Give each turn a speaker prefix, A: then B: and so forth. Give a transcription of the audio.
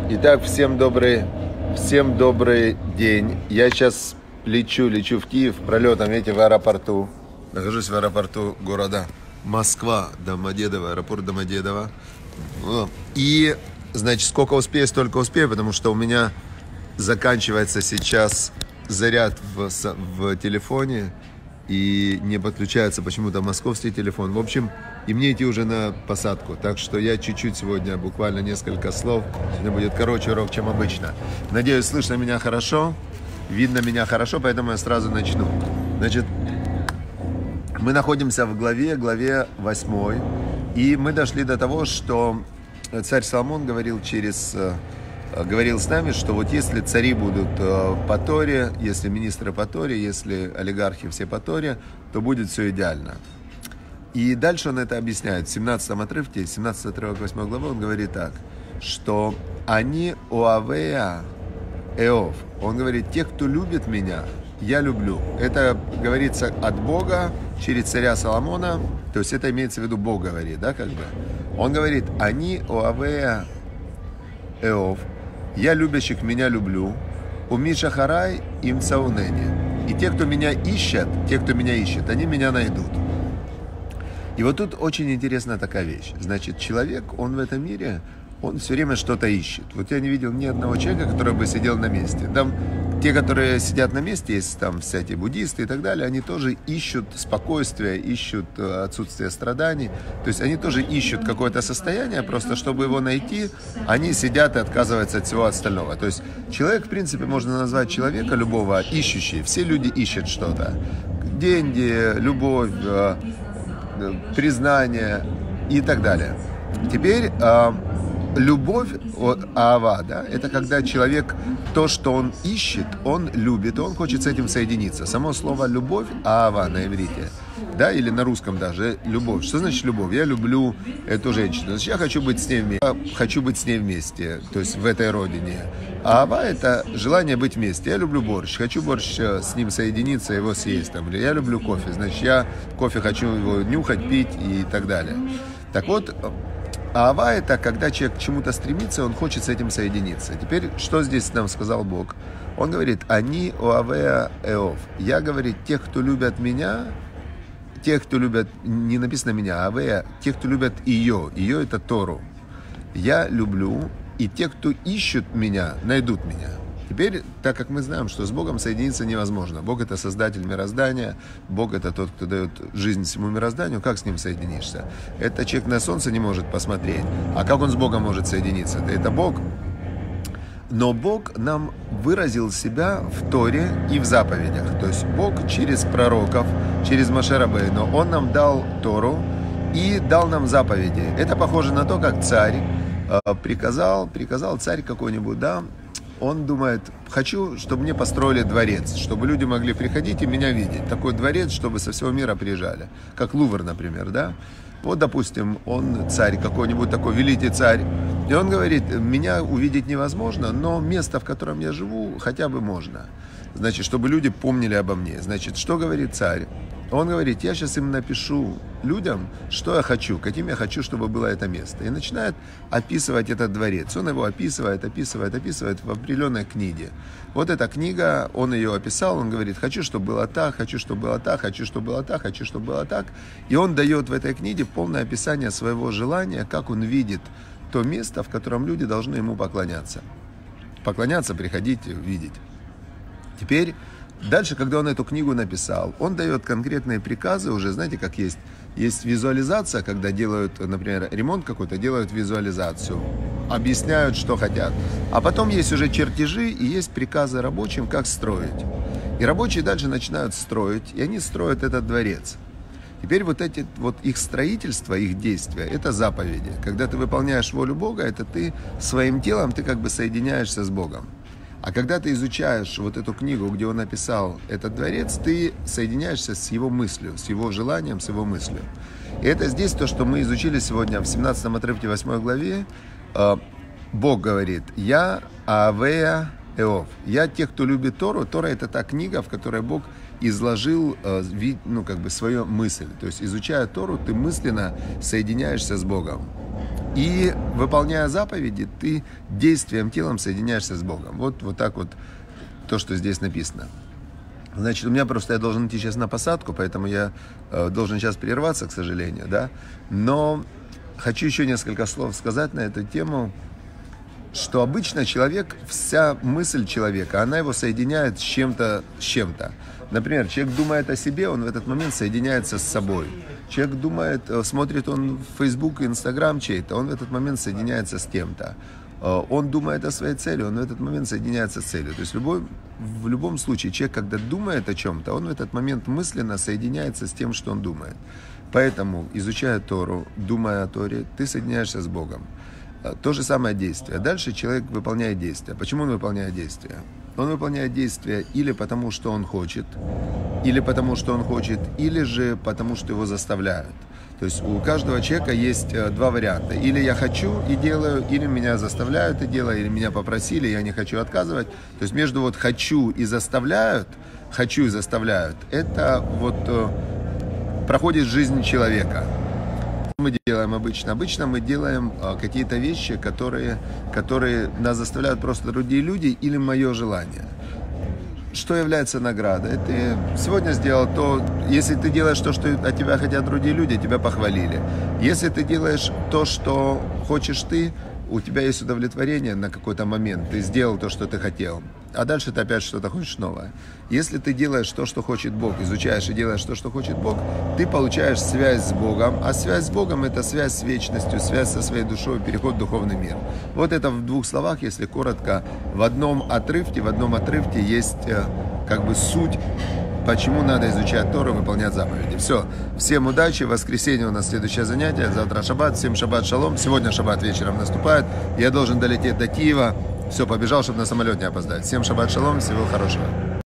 A: Итак, всем добрый день. Я сейчас лечу в Киев пролетом, видите, в аэропорту. Нахожусь в аэропорту города Москва, Домодедово, аэропорт Домодедово. И, значит, сколько успею, столько успею, потому что у меня заканчивается сейчас заряд в телефоне. И не подключается почему-то московский телефон. В общем, и мне идти уже на посадку. Так что я чуть-чуть сегодня, буквально несколько слов. Сегодня будет короче урок, чем обычно. Надеюсь, слышно меня хорошо, видно меня хорошо, поэтому я сразу начну. Значит, мы находимся в главе 8. И мы дошли до того, что царь Соломон говорил с нами, что вот если цари будут по Торе, если министры по Торе, если олигархи все по Торе, то будет все идеально. И дальше он это объясняет. В 17 отрывке, 17 отрывок 8 главы, он говорит так, что они оавея эов. Он говорит, тех, кто любит меня, я люблю. Это говорится от Бога через царя Соломона, то есть это имеется в виду Бог говорит, да, как бы. Он говорит, они оавея эов. Я любящих меня люблю, у Миша Харай им цаунени. И те, кто меня ищет, они меня найдут. И вот тут очень интересная такая вещь. Значит, человек, он в этом мире, он все время что-то ищет. Вот я не видел ни одного человека, который бы сидел на месте. Там те, которые сидят на месте, есть там всякие буддисты и так далее, они тоже ищут спокойствие, ищут отсутствие страданий. То есть они тоже ищут какое-то состояние, просто чтобы его найти, они сидят и отказываются от всего остального. То есть человек, в принципе, можно назвать человека любого ищущий. Все люди ищут что-то. Деньги, любовь, признание и так далее. Теперь любовь, аава, да, это когда человек, то, что он ищет, он любит, он хочет с этим соединиться. Само слово любовь, аава на иврите, да, или на русском даже, любовь. Что значит любовь? Я люблю эту женщину, значит, я хочу быть с ней вместе, то есть в этой родине. Аава – это желание быть вместе. Я люблю борщ, хочу борщ с ним соединиться, его съесть, там, или я люблю кофе, значит, я кофе хочу его нюхать, пить и так далее. Так вот, аава – это когда человек к чему-то стремится, он хочет с этим соединиться. Теперь, что здесь нам сказал Бог? Он говорит, они оавеа эов. Я, говорит, тех, кто любят меня, тех, кто любят, не написано меня, а авеа, тех, кто любят ее. Ее – это Тору. Я люблю, и те, кто ищут меня, найдут меня. Теперь, так как мы знаем, что с Богом соединиться невозможно. Бог – это создатель мироздания, Бог – это тот, кто дает жизнь всему мирозданию. Как с ним соединишься? Это человек на солнце не может посмотреть. А как он с Богом может соединиться? Это Бог. Но Бог нам выразил себя в Торе и в заповедях. То есть Бог через пророков, через Моше Рабейну, Он нам дал Тору и дал нам заповеди. Это похоже на то, как царь приказал царь какой-нибудь, да, он думает, хочу, чтобы мне построили дворец, чтобы люди могли приходить и меня видеть. Такой дворец, чтобы со всего мира приезжали. Как Лувр, например, да. Вот, допустим, он царь какой-нибудь такой, великий царь. И он говорит, меня увидеть невозможно, но место, в котором я живу, хотя бы можно. Значит, чтобы люди помнили обо мне. Значит, что говорит царь? Он говорит, я сейчас им напишу людям, что я хочу, каким я хочу, чтобы было это место. И начинает описывать этот дворец. Он его описывает в определенной книге. Вот эта книга, он ее описал, он говорит, хочу, чтобы было так, хочу, чтобы было так, хочу, чтобы было так, хочу, чтобы было так. И он дает в этой книге полное описание своего желания, как он видит то место, в котором люди должны ему поклоняться. Поклоняться, приходить, видеть. Теперь, дальше, когда он эту книгу написал, он дает конкретные приказы, уже знаете, как есть визуализация, когда делают, например, ремонт какой-то, делают визуализацию, объясняют, что хотят. А потом есть уже чертежи и есть приказы рабочим, как строить. И рабочие дальше начинают строить, и они строят этот дворец. Теперь вот их строительство, их действия, это заповеди. Когда ты выполняешь волю Бога, это ты своим телом, ты как бы соединяешься с Богом. А когда ты изучаешь вот эту книгу, где он написал этот дворец, ты соединяешься с его мыслью, с его желанием, с его мыслью. И это здесь то, что мы изучили сегодня в 17 отрывке 8 главе. Бог говорит, я Авея Эов. Я тех, кто любит Тору. Тора – это та книга, в которой Бог изложил свою мысль. То есть, изучая Тору, ты мысленно соединяешься с Богом. И выполняя заповеди, ты действием телом соединяешься с Богом. Вот так вот то, что здесь написано. Значит, у меня просто, я должен идти сейчас на посадку, поэтому я должен сейчас прерваться, к сожалению, да. Но хочу еще несколько слов сказать на эту тему, что обычно человек, вся мысль человека, она его соединяет с чем-то. Например, человек думает о себе, он в этот момент соединяется с собой. Человек думает, смотрит он в Facebook, Instagram чей-то, он в этот момент соединяется с кем-то. Он думает о своей цели, он в этот момент соединяется с целью. То есть в любом случае человек, когда думает о чем-то, он в этот момент мысленно соединяется с тем, что он думает. Поэтому, изучая Тору, думая о Торе, ты соединяешься с Богом. То же самое действие. Дальше человек выполняет действия. Почему он выполняет действия? Он выполняет действия или потому, что он хочет, или же потому, что его заставляют. То есть у каждого человека есть два варианта. Или я хочу и делаю, или меня заставляют и делаю, или меня попросили, я не хочу отказывать. То есть между вот хочу и заставляют, это вот проходит жизнь человека. Что мы делаем обычно? Обычно мы делаем какие-то вещи, которые нас заставляют просто другие люди или мое желание. Что является наградой? Ты сегодня сделал то, если ты делаешь то, что от тебя хотят другие люди, тебя похвалили. Если ты делаешь то, что хочешь ты, у тебя есть удовлетворение на какой-то момент, ты сделал то, что ты хотел, а дальше ты опять что-то хочешь новое. Если ты делаешь то, что хочет Бог, изучаешь и делаешь то, что хочет Бог, ты получаешь связь с Богом, а связь с Богом — это связь с вечностью, связь со своей душой, переход в духовный мир. Вот это в двух словах, если коротко, в одном отрывке есть как бы суть, почему надо изучать Тору, выполнять заповеди. Все. Всем удачи. В воскресенье у нас следующее занятие. Завтра шаббат. Всем шаббат шалом. Сегодня шаббат вечером наступает. Я должен долететь до Киева. Все, побежал, чтобы на самолет не опоздать. Всем шаббат шалом. Всего хорошего.